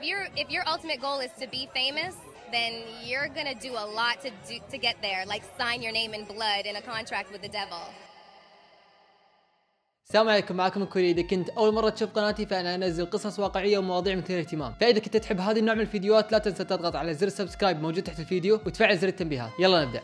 if your ultimate goal is to be famous, then you're gonna do a lot to get there, like sign your name in blood in a contract with the devil. السلام عليكم، معكم كوري. إذا كنت أول مرة تشوف قناتي فأنا أنزل قصص واقعية ومواضيع مثيرة اهتمام، فإذا كنت تحب هذا النوع من الفيديوهات لا تنسى تضغط على زر سبسكرايب موجود تحت الفيديو وتفعل زر التنبيهات. يلا نبدأ.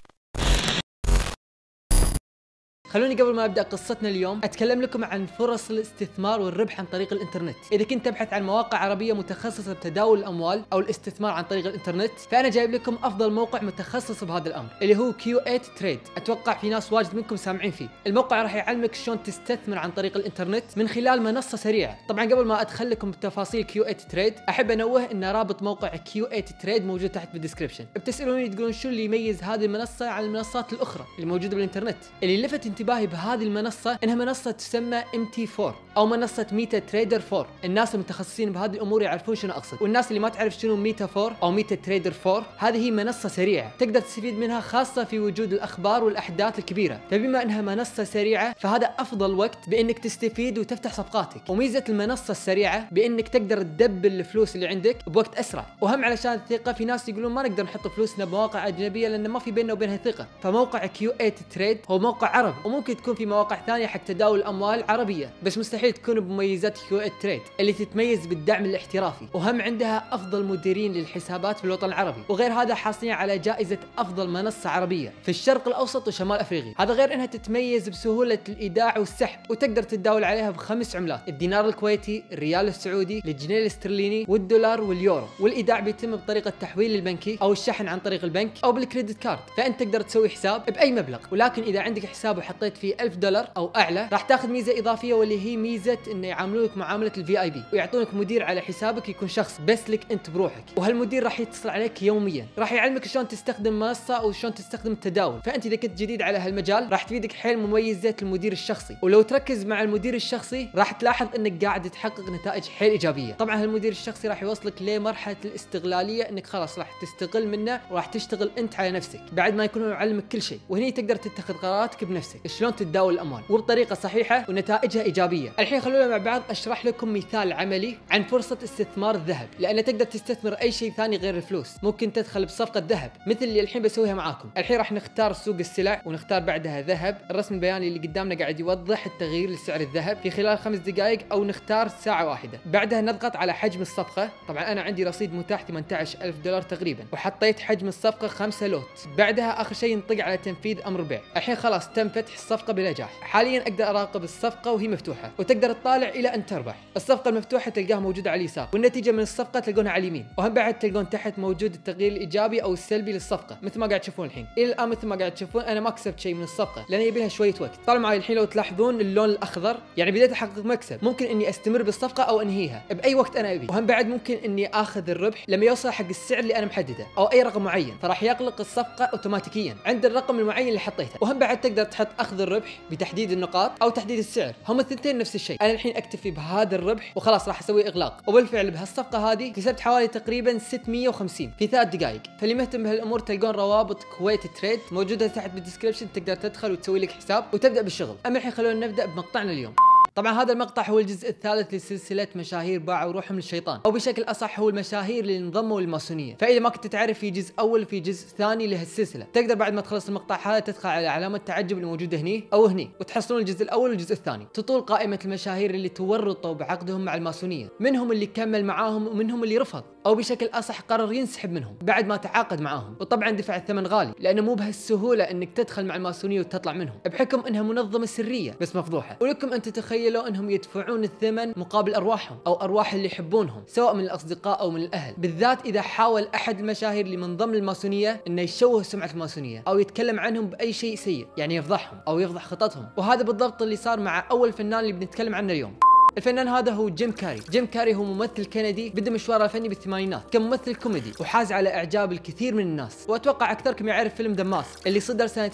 خلوني قبل ما ابدا قصتنا اليوم اتكلم لكم عن فرص الاستثمار والربح عن طريق الانترنت. اذا كنت تبحث عن مواقع عربيه متخصصه بتداول الاموال او الاستثمار عن طريق الانترنت، فانا جايب لكم افضل موقع متخصص بهذا الامر اللي هو Q8 Trade. اتوقع في ناس واجد منكم سامعين فيه. الموقع راح يعلمك شلون تستثمر عن طريق الانترنت من خلال منصه سريعه. طبعا قبل ما ادخل لكم بتفاصيل Q8 Trade احب انوه ان رابط موقع Q8 Trade موجود تحت بالدسكربشن. بتسالوني تقولون شو اللي يميز هذه المنصه عن المنصات الاخرى اللي موجوده بالانترنت. اللي لفت انتباهي بهذه المنصة انها منصة تسمى MT4 او منصة ميتا تريدر 4. الناس المتخصصين بهذه الامور يعرفون شنو اقصد، والناس اللي ما تعرف شنو ميتا 4 او ميتا تريدر 4 هذه هي منصة سريعة تقدر تستفيد منها خاصة في وجود الاخبار والاحداث الكبيرة. فبما انها منصة سريعة فهذا افضل وقت بانك تستفيد وتفتح صفقاتك. وميزة المنصة السريعة بانك تقدر تدبل الفلوس اللي عندك بوقت اسرع. وهم علشان الثقة في ناس يقولون ما نقدر نحط فلوسنا بمواقع اجنبية لان ما في بيننا وبينها ثقة. فموقع Q8 Trade هو موقع عربي، وممكن تكون في مواقع ثانية حق تداول الاموال عربيه، بس مستحيل تكون بمميزات Q8 Trade اللي تتميز بالدعم الاحترافي، وهم عندها افضل مديرين للحسابات في الوطن العربي. وغير هذا حاصلين على جائزه افضل منصه عربيه في الشرق الاوسط وشمال افريقيا. هذا غير انها تتميز بسهوله الايداع والسحب، وتقدر تتداول عليها بخمس عملات: الدينار الكويتي، الريال السعودي، الجنيه الاسترليني، والدولار واليورو. والايداع بيتم بطريقه التحويل البنكي او الشحن عن طريق البنك او بالكريدت كارد. فانت تقدر تسوي حساب باي مبلغ، ولكن اذا عندك حساب وحطيت فيه $1000 او اعلى راح تاخذ ميزه اضافيه، واللي هي ميزه انه يعاملونك معامله VIP ويعطونك مدير على حسابك يكون شخص بس لك انت بروحك، وهالمدير راح يتصل عليك يوميا، راح يعلمك شلون تستخدم المنصه او شلون تستخدم التداول. فانت اذا كنت جديد على هالمجال راح تفيدك حيل مميزات المدير الشخصي، ولو تركز مع المدير الشخصي راح تلاحظ انك قاعد تحقق نتائج حيل ايجابيه. طبعا هالمدير الشخصي راح يوصلك لمرحله الاستغلاليه انك خلاص راح تستقل منه وراح تشتغل انت على نفسك بعد ما يكون يعلمك كل شيء، وهني تقدر تتخذ قراراتك بنفسك شلون تتداول الاموال وبطريقه صحيحه ونتائجها ايجابيه. الحين خلونا مع بعض اشرح لكم مثال عملي عن فرصه استثمار الذهب، لان تقدر تستثمر اي شيء ثاني غير الفلوس. ممكن تدخل بصفقه ذهب مثل اللي الحين بسويها معاكم. الحين راح نختار سوق السلع ونختار بعدها ذهب. الرسم البياني اللي قدامنا قاعد يوضح التغيير لسعر الذهب في خلال 5 دقائق او نختار ساعه واحده. بعدها نضغط على حجم الصفقه. طبعا انا عندي رصيد متاح $18,000 تقريبا، وحطيت حجم الصفقه 5 لوت. بعدها اخر شيء نطق على تنفيذ امر البيع. الحين خلاص تم فتح الصفقه بنجاح. حاليا اقدر اراقب الصفقه وهي مفتوحه، وتقدر تطالع الى ان تربح. الصفقه المفتوحه تلقاها موجوده على اليسار، والنتيجه من الصفقه تلقونها على اليمين. وهم بعد تلقون تحت موجود التغيير الايجابي او السلبي للصفقه مثل ما قاعد تشوفون الحين. الى الان مثل ما قاعد تشوفون انا ما كسبت شيء من الصفقه لان يبي لها شويه وقت. طالع معي الحين لو تلاحظون اللون الاخضر يعني بديت احقق مكسب. ممكن اني استمر بالصفقه او انهيها باي وقت انا ابي. وهم بعد ممكن اني اخذ الربح لما يوصل حق السعر اللي انا محدده او اي رقم معين، فراح يغلق الصفقه اوتوماتيكيا عند الرقم المعين اللي حطيته. وهم بعد تقدر تحط اخذ الربح بتحديد النقاط او تحديد السعر، هم الثنتين نفس الشيء. انا الحين اكتفي بهذا الربح وخلاص راح اسوي اغلاق. وبالفعل بهالصفقه هذه كسبت حوالي تقريبا 650 في 3 دقائق. فاللي مهتم بهالامور تلقون روابط Q8 Trade موجوده تحت بالدسكربشن، تقدر تدخل وتسوي لك حساب وتبدا بالشغل. اما الحين خلونا نبدا بمقطعنا اليوم. طبعا هذا المقطع هو الجزء الثالث لسلسله مشاهير باعوا روحهم للشيطان، او بشكل اصح هو المشاهير اللي انضموا للماسونيه. فاذا ما كنت تعرف في جزء اول وفي جزء ثاني لهالسلسله، تقدر بعد ما تخلص المقطع هذا تدخل على علامه التعجب اللي موجوده هني او هني وتحصلون الجزء الاول والجزء الثاني. تطول قائمه المشاهير اللي تورطوا بعقدهم مع الماسونيه، منهم اللي كمل معاهم ومنهم اللي رفض، او بشكل اصح قرر ينسحب منهم بعد ما تعاقد معاهم. وطبعا دفع الثمن غالي لانه مو بهالسهوله انك تدخل مع الماسونيه وتطلع منهم، بحكم انها منظمه سريه بس مفضوحه. ولكم ان تتخيلوا انهم يدفعون الثمن مقابل ارواحهم او ارواح اللي يحبونهم سواء من الاصدقاء او من الاهل، بالذات اذا حاول احد المشاهير اللي منضم للماسونيه انه يشوه سمعه الماسونيه او يتكلم عنهم باي شيء سيء، يعني يفضحهم او يفضح خططهم. وهذا بالضبط اللي صار مع اول فنان اللي بنتكلم عنه اليوم. الفنان هذا هو جيم كاري. جيم كاري هو ممثل كندي بدا مشواره الفني بالثمانينات كممثل كوميدي، وحاز على اعجاب الكثير من الناس. واتوقع اكثركم يعرف فيلم ذا ماسك اللي صدر سنه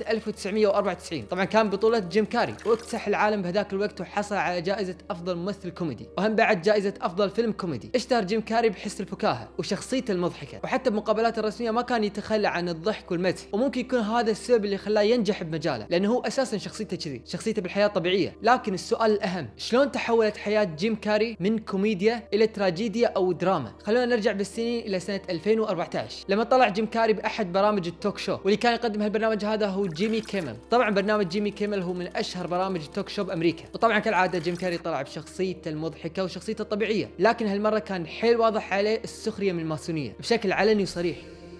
1994. طبعا كان بطولة جيم كاري، واكتسح العالم بهذاك الوقت وحصل على جائزة افضل ممثل كوميدي، وهم بعد جائزة افضل فيلم كوميدي. اشتهر جيم كاري بحس الفكاهة وشخصيته المضحكة، وحتى بمقابلاته الرسمية ما كان يتخلى عن الضحك والمدح. وممكن يكون هذا السبب اللي خلاه ينجح بمجاله، لانه هو اساسا شخصيته كذي، شخصيته بالحياة طبيعية. لكن السؤال الاهم، شلون تحولت حياة جيم كاري من كوميديا إلى تراجيديا أو دراما. خلونا نرجع بالسنين إلى سنة 2014 لما طلع جيم كاري بأحد برامج التوك شو، واللي كان يقدم هالبرنامج هذا هو جيمي كيمل. طبعا برنامج جيمي كيمل هو من أشهر برامج التوك شو بأمريكا، وطبعا كالعادة جيم كاري طلع بشخصيته المضحكة وشخصيته الطبيعية، لكن هالمرة كان حيل واضح عليه السخرية من الماسونية بشكل علني وصريح.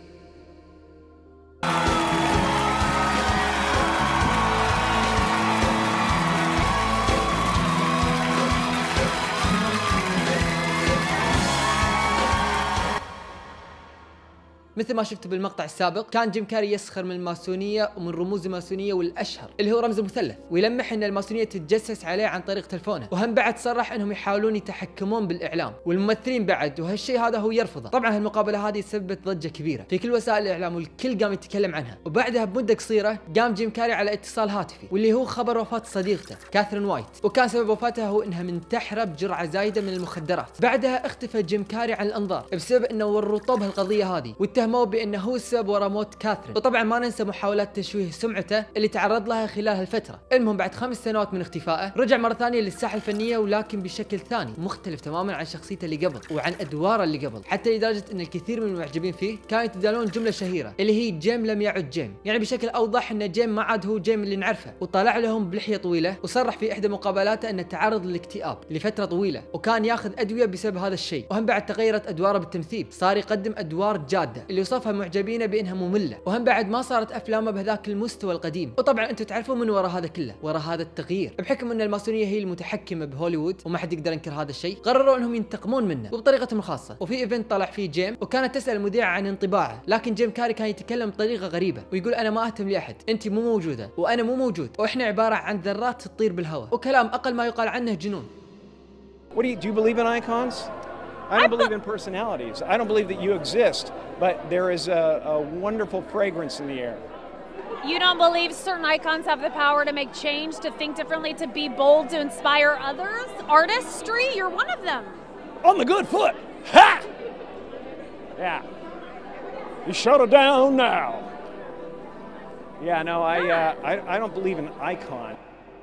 مثل ما شفتوا بالمقطع السابق، كان جيم كاري يسخر من الماسونية ومن رموز الماسونية والأشهر اللي هو رمز المثلث، ويلمح ان الماسونية تتجسس عليه عن طريق تلفونه، وهم بعد صرح انهم يحاولون يتحكمون بالاعلام والممثلين بعد، وهالشيء هذا هو يرفضه. طبعا هالمقابلة هذه سببت ضجة كبيرة في كل وسائل الاعلام والكل قام يتكلم عنها، وبعدها بمدة قصيرة قام جيم كاري على اتصال هاتفي واللي هو خبر وفاة صديقته كاثرين وايت، وكان سبب وفاتها هو انها منتحرة بجرعة زايدة من المخدرات. بعدها اختفى جيم كاري عن الانظار بسبب انه ورطوه بهالقضية هذه واتهموه بانه هو السبب وراء موت كاثرين، وطبعا ما ننسى محاولات تشويه سمعته اللي تعرض لها خلال هالفتره. المهم بعد 5 سنوات من اختفائه رجع مره ثانيه للساحه الفنيه، ولكن بشكل ثاني مختلف تماما عن شخصيته اللي قبل وعن ادواره اللي قبل، حتى لدرجه ان الكثير من المعجبين فيه كانوا يتداولون جمله شهيره اللي هي جيم لم يعد جيم، يعني بشكل اوضح ان جيم ما عاد هو جيم اللي نعرفه. وطلع لهم بلحيه طويله وصرح في احدى مقابلاته انه تعرض للاكتئاب لفتره طويله وكان ياخذ ادويه بسبب هذا الشيء. وهم بعد تغيرت ادواره بالتمثيل، صار يقدم ادوار جاده اللي وصفها معجبينه بانها ممله، وهم بعد ما صارت افلامه بهذاك المستوى القديم. وطبعا انتم تعرفون من وراء هذا كله، وراء هذا التغيير، بحكم ان الماسونيه هي المتحكمه بهوليوود وما حد يقدر ينكر هذا الشيء، قرروا انهم ينتقمون منه وبطريقتهم الخاصه. وفي ايفنت طلع فيه جيم وكانت تسال المذيعه عن انطباعه، لكن جيم كاري كان يتكلم بطريقه غريبه ويقول انا ما اهتم لاحد، انت مو موجوده وانا مو موجود، واحنا عباره عن ذرات تطير بالهواء، وكلام اقل ما يقال عنه جنون. Do you believe in icons? I don't believe in personalities. I don't believe that you exist, but there is a wonderful fragrance in the air. You don't believe certain icons have the power to make change, to think differently, to be bold, to inspire others? Artistry? You're one of them. On the good foot. Ha! Yeah. You shut it down now. Yeah, no, I don't believe in icon.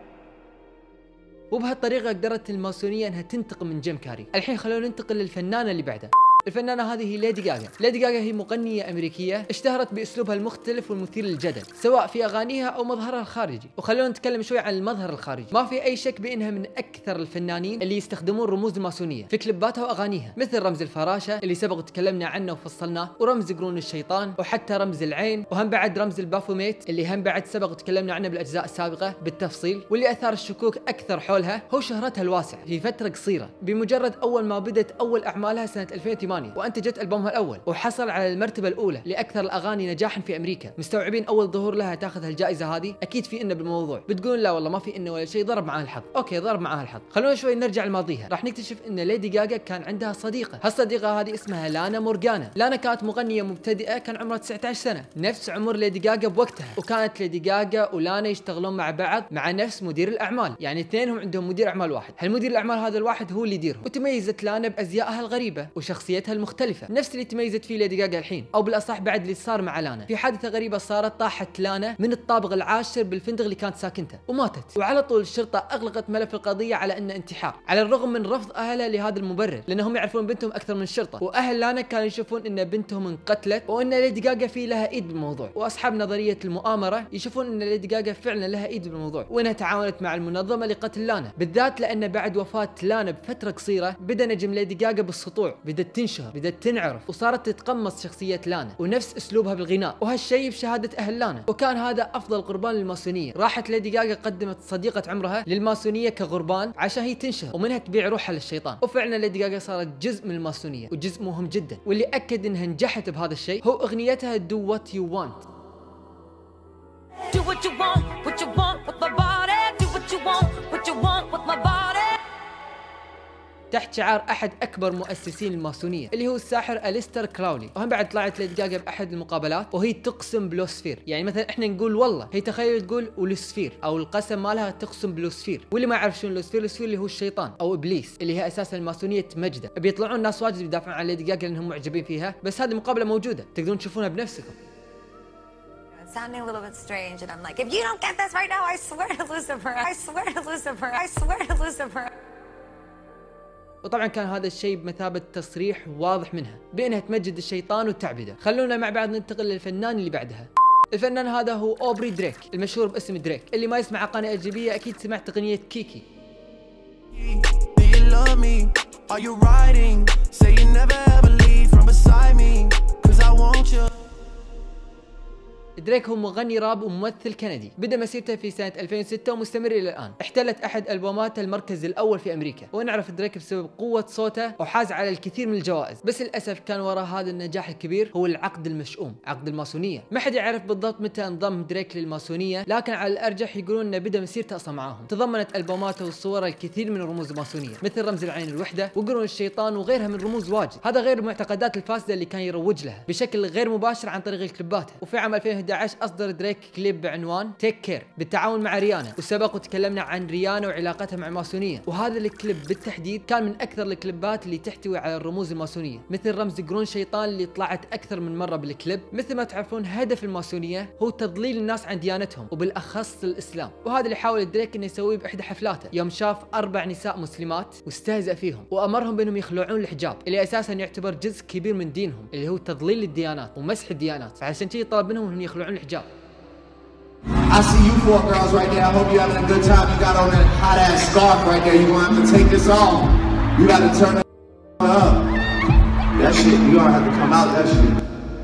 وبهالطريقة قدرت الماسونية انها تنتقم من جيم كاري. الحين خلونا ننتقل للفنانة اللي بعدها. الفنانة هذه هي ليدي غاغا. ليدي غاغا هي مغنية أمريكية اشتهرت بأسلوبها المختلف والمثير للجدل سواء في أغانيها أو مظهرها الخارجي. وخلونا نتكلم شوي عن المظهر الخارجي. ما في أي شك بأنها من أكثر الفنانين اللي يستخدمون رموز الماسونية في كليباتها وأغانيها، مثل رمز الفراشة اللي سبق تكلمنا عنه وفصلناه، ورمز قرون الشيطان، وحتى رمز العين، وهم بعد رمز البافوميت اللي هم بعد سبق تكلمنا عنه بالأجزاء السابقة بالتفصيل. واللي أثار الشكوك أكثر حولها هو شهرتها الواسعة في فترة قصيرة، بمجرد أول ما بدت أول أعمالها سنة 2008 وأنتجت ألبومها الأول وحصل على المرتبة الأولى لأكثر الأغاني نجاحا في أمريكا. مستوعبين أول ظهور لها تاخذ هالجائزة هذه؟ أكيد في إنه بالموضوع. بتقول لا والله ما في إنه ولا شيء، ضرب معاه الحظ. أوكي ضرب معاه الحظ. خلونا شوي نرجع لماضيها. راح نكتشف إن ليدي غاغا كان عندها صديقة، هالصديقة هذه اسمها لانا مورغانا. لانا كانت مغنية مبتدئة، كان عمرها 19 سنة، نفس عمر ليدي غاغا بوقتها، وكانت ليدي غاغا ولانا يشتغلون مع بعض مع نفس مدير الأعمال، يعني اثنينهم عندهم مدير أعمال واحد. هالمدير الأعمال هذا الواحد هو اللي يديرهم. وتميزت لانا بأزيائها الغريبة وشخصيتها المختلفة، نفس اللي تميزت فيه ليدي غاغا الحين، او بالاصح بعد اللي صار مع لانا. في حادثه غريبه صارت، طاحت لانا من الطابق العاشر بالفندق اللي كانت ساكنته وماتت، وعلى طول الشرطه اغلقت ملف القضيه على انه انتحار، على الرغم من رفض اهلها لهذا المبرر، لانهم يعرفون بنتهم اكثر من الشرطه، واهل لانا كانوا يشوفون ان بنتهم انقتلت وان ليدي غاغا في لها ايد بالموضوع، واصحاب نظريه المؤامره يشوفون ان ليدي غاغا فعلا لها ايد بالموضوع، وانها تعاونت مع المنظمه لقتل لانا، بالذات لان بعد وفاه لانا بفتره قصيره بدا نجم ليدي غاغا بالسطوع، بدت تنشهر، بدت تنعرف، وصارت تتقمص شخصية لانا ونفس اسلوبها بالغناء، وهالشيء بشهادة اهل لانا. وكان هذا افضل قربان للماسونية. راحت ليدي غاغا قدمت صديقة عمرها للماسونية كقربان عشان هي تنشهر ومنها تبيع روحها للشيطان، وفعلا ليدي غاغا صارت جزء من الماسونية وجزء مهم جدا، واللي اكد انها نجحت بهذا الشيء هو اغنيتها Do What You Want. Do what you want, what you want with my body. Do what you want, what you want with my body. تحت شعار احد اكبر مؤسسين الماسونيه اللي هو الساحر أليستر كراولي. وهم بعد طلعت ليدي غاغا باحد المقابلات وهي تقسم بلوسفير، يعني مثلا احنا نقول والله، هي تخيل تقول ولوسفير، او القسم مالها تقسم بلوسفير. واللي ما يعرف شنو لوسفير، لوسفير اللي هو الشيطان او ابليس، اللي هي اساسا الماسونيه تمجده. بيطلعون ناس واجد يدافعون عن ليدي غاغا لانهم معجبين فيها، بس هذه المقابله موجوده تقدرون تشوفونها بنفسكم. Sounding a little bit strange, and I'm like, if you don't get this right now, I swear to Lucifer, I swear to Lucifer, I swear to Lucifer. وطبعا كان هذا الشيء بمثابة تصريح واضح منها بأنها تمجد الشيطان وتعبده. خلونا مع بعض ننتقل للفنان اللي بعدها. الفنان هذا هو أوبري دريك المشهور باسم دريك. اللي ما يسمع أغاني أجنبية أكيد سمع تقنية كيكي. دريك هو مغني راب وممثل كندي، بدأ مسيرته في سنة 2006 ومستمر إلى الآن. احتلت أحد ألبوماته المركز الأول في أمريكا، ونعرف دريك بسبب قوة صوته وحاز على الكثير من الجوائز. بس للأسف كان وراء هذا النجاح الكبير هو العقد المشؤوم، عقد الماسونية. ما حد يعرف بالضبط متى انضم دريك للماسونية، لكن على الأرجح يقولون أنه بدأ مسيرته أصلا معاهم. تضمنت ألبوماته وصوره الكثير من الرموز الماسونية، مثل رمز العين الوحدة وقرون الشيطان وغيرها من رموز واجد. هذا غير المعتقدات الفاسدة اللي كان يروج لها بشكل غير مباشر عن طريق الكليبات. وفي عام 2011 أصدر دريك كليب بعنوان تيك كير بالتعاون مع ريانا، وسبق وتكلمنا عن ريانا وعلاقتها مع الماسونية. وهذا الكليب بالتحديد كان من أكثر الكليبات اللي تحتوي على الرموز الماسونية، مثل رمز قرون شيطان اللي طلعت أكثر من مرة بالكليب. مثل ما تعرفون هدف الماسونية هو تضليل الناس عن ديانتهم وبالأخص الإسلام، وهذا اللي حاول دريك إنه يسويه بإحدى حفلاته يوم شاف 4 نساء مسلمات واستهزأ فيهم وأمرهم بأنهم يخلعون الحجاب اللي أساسا يعتبر جزء كبير من دينهم اللي هو تضليل الديانات ومسح الديانات، فعشان كذي طلب منهم إنهم يخلعون الحجاب. I see you 4 girls right there. I hope you're having a good time. You got on that hot ass scarf right there. You're gonna have to take this off. You gotta turn it up. That shit, you gonna have to come out that shit.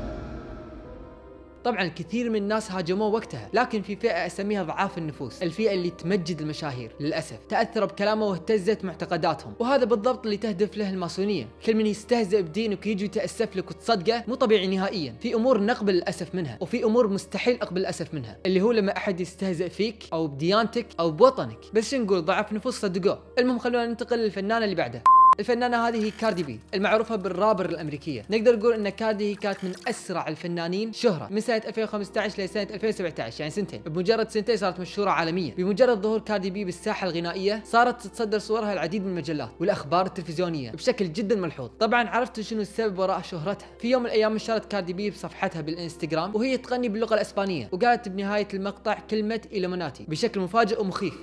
طبعا كثير من الناس هاجموه وقتها، لكن في فئة اسميها ضعاف النفوس، الفئة اللي تمجد المشاهير للأسف، تأثروا بكلامه واهتزت معتقداتهم. وهذا بالضبط اللي تهدف له الماسونية. كل من يستهزئ بدينك ويجي يتأسف لك وتصدقه مو طبيعي نهائيا. في امور نقبل الأسف منها، وفي امور مستحيل اقبل الأسف منها، اللي هو لما احد يستهزئ فيك او بديانتك او بوطنك. بس شو نقول، ضعاف نفوس صدقوه. المهم خلونا ننتقل للفنانة اللي بعدها. الفنانة هذه هي كاردي بي المعروفة بالرابر الأمريكية. نقدر نقول أن كاردي هي كانت من أسرع الفنانين شهرة من سنة 2015 لسنة 2017، يعني سنتين. بمجرد سنتين صارت مشهورة عالميا. بمجرد ظهور كاردي بي بالساحة الغنائية صارت تتصدر صورها العديد من المجلات والأخبار التلفزيونية بشكل جدا ملحوظ. طبعا عرفت شنو السبب وراء شهرتها. في يوم من الأيام نشرت كاردي بي بصفحتها بالإنستغرام وهي تغني باللغة الإسبانية، وقالت بنهاية المقطع كلمة إلوميناتي بشكل مفاجئ ومخيف.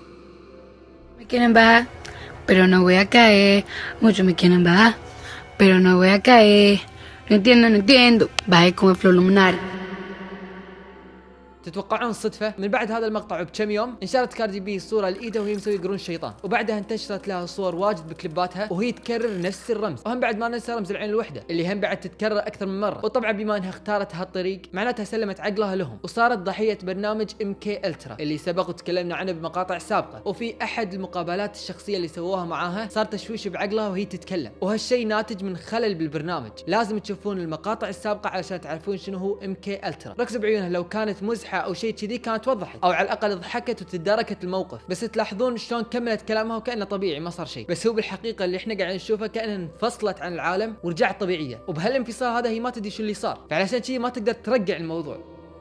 Pero no voy a caer, muchos me quieren bajar, pero no voy a caer, no entiendo, bajé como el flow luminario. تتوقعون صدفة؟ من بعد هذا المقطع بكم يوم انشرت كاردي بي صورة لإيدها وهي مسوي قرون شيطان، وبعدها انتشرت لها صور واجد بكليباتها وهي تكرر نفس الرمز، وهم بعد ما ننسى رمز العين الوحدة اللي هم بعد تتكرر أكثر من مرة. وطبعا بما انها اختارت هالطريق معناتها سلمت عقلها لهم، وصارت ضحية برنامج MK Ultra اللي سبق وتكلمنا عنه بمقاطع سابقة. وفي أحد المقابلات الشخصية اللي سووها معاها صار تشويش بعقلها وهي تتكلم، وهالشيء ناتج من خلل بالبرنامج. لازم تشوفون المقاطع السابقة علشان تعرفون شنو هو MK Ultra. ركزوا بعيونها، لو كانت مزحة أو شيء كذي كانت وضحت، او على الاقل ضحكت وتداركت الموقف. بس تلاحظون شلون كملت كلامها وكانه طبيعي ما صار شيء، بس هو بالحقيقه اللي احنا قاعدين نشوفه كانها انفصلت عن العالم ورجعت طبيعيه. وبهالانفصال هذا هي ما تدري شو اللي صار، فعلشان كذي ما تقدر ترجع الموضوع.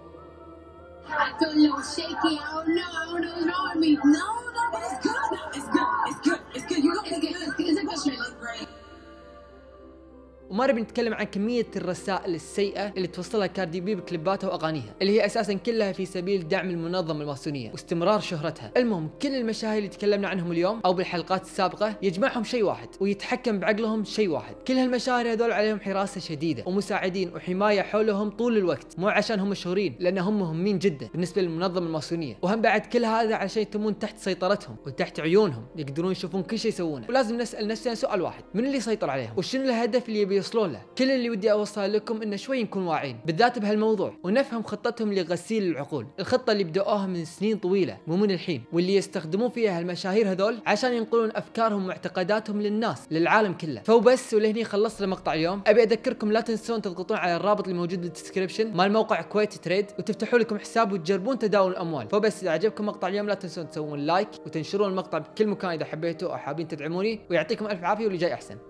وما نبي نتكلم عن كمية الرسائل السيئة اللي توصلها كاردي بي بكليباتها واغانيها، اللي هي اساسا كلها في سبيل دعم المنظمة الماسونية واستمرار شهرتها. المهم كل المشاهير اللي تكلمنا عنهم اليوم او بالحلقات السابقة يجمعهم شيء واحد ويتحكم بعقلهم شيء واحد. كل هالمشاهير هذول عليهم حراسة شديدة ومساعدين وحماية حولهم طول الوقت، مو عشان هم مشهورين، لانهم مهمين جدا بالنسبة للمنظمة الماسونية. وهم بعد كل هذا عشان يتمون تحت سيطرتهم وتحت عيونهم، يقدرون يشوفون كل شيء يسوونه. ولازم نسأل نفسنا سؤال واحد، من اللي يسيطر عليهم؟ وشنو الهدف اللي يبي يوصلون له؟ كل اللي ودي اوصل لكم انه شوي نكون واعيين بالذات بهالموضوع، ونفهم خطتهم لغسيل العقول، الخطه اللي بدأوها من سنين طويله مو من الحين، واللي يستخدمون فيها هالمشاهير هذول عشان ينقلون افكارهم ومعتقداتهم للناس للعالم كله. فوبس، ولهني خلصت مقطع اليوم. ابي اذكركم لا تنسون تضغطون على الرابط اللي موجود بالدسكربشن مال موقع كويت تريد وتفتحوا لكم حساب وتجربون تداول الاموال. فبس اذا عجبكم مقطع اليوم لا تنسون تسوون لايك وتنشرون المقطع بكل مكان اذا حبيتوا او حابين تدعموني، ويعطيكم الف عافيه واللي جاي احسن.